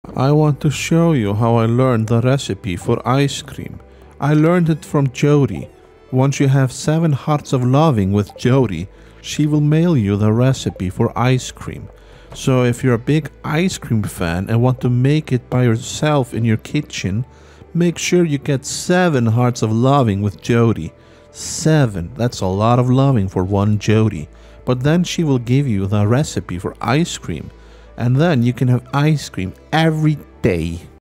I want to show you how I learned the recipe for ice cream. I learned it from Jodi. Once you have 7 hearts of loving with Jodi, she will mail you the recipe for ice cream. So if you're a big ice cream fan and want to make it by yourself in your kitchen, make sure you get 7 hearts of loving with Jodi. 7, that's a lot of loving for one Jodi. But then she will give you the recipe for ice cream. And then you can have ice cream every day.